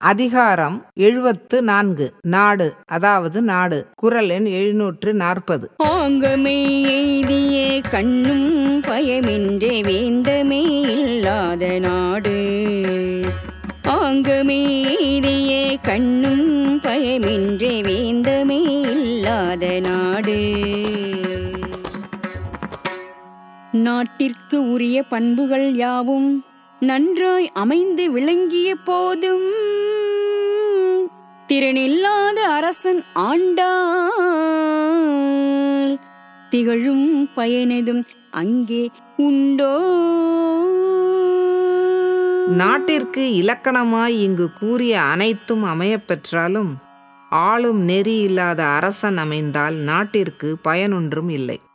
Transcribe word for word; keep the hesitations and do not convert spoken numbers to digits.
அதிகாரம் எழுபத்து நான்கு. நாடு அதாவது நாடு. குறள் எண் எழுநூற்று நாற்பது. ஆங்கமே எய்தியே கண்ணும் பயமின்றே வேந்தமே இல்லாத நாடு. ஆங்கமே எய்தியே கண்ணும் பயமின்றே வேந்தமே இல்லாத நாடு. நாட்டிற்கு உரிய பண்புகள் யாவும் நன்றாய் அமைந்து விளங்கிய போதும் திறனில்லாத அரசன் ஆண்டால் திகழும் பயனதும் அங்கே உண்டோ? நாட்டிற்கு இலக்கணமாய் இங்கு கூறிய அனைத்தும் அமையப்பெற்றாலும் ஆளும் நெறி இல்லாத அரசன் அமைந்தால் நாட்டிற்கு பயனொன்றும் இல்லை.